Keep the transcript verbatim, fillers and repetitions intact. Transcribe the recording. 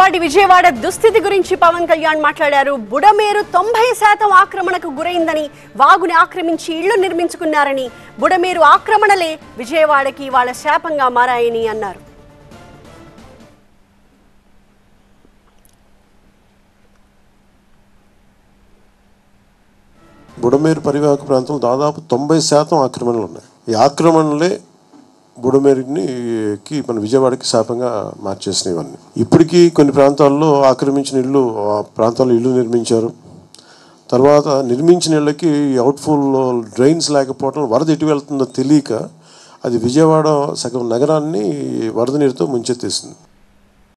ఇవాటి విజయవాడ దుస్థితి గురించి పవన్ కళ్యాణ్ మాట్లాడారు. బుడమేరు తొంభై శాతం ఆక్రమణకు గురైందని, వాగుని ఆక్రమించి ఇళ్లు నిర్మించుకున్నారని, బుడమేరు ఆక్రమణలే విజయవాడకి వాళ్ళ శాపంగా మారాయని అన్నారు. బుడమేరు పరివాహక ప్రాంతం దాదాపు తొంభై శాతం ఆక్రమణలు ఉన్నాయి. ఈ ఆక్రమణలే బుడమేరుకి మన విజయవాడకి శాపంగా మార్చేసినవి ఇవన్నీ. ఇప్పటికీ కొన్ని ప్రాంతాల్లో ఆక్రమించిన ఇళ్ళు ఆ ప్రాంతాల్లో ఇల్లు నిర్మించారు. తర్వాత నిర్మించిన ఇళ్ళకి అవుట్ఫుల్ డ్రైన్స్ లేకపోవడం, వరద ఎటు వెళ్తుందో తెలియక అది విజయవాడ సగం నగరాన్ని వరద నీరుతో ముంచెత్తేసింది.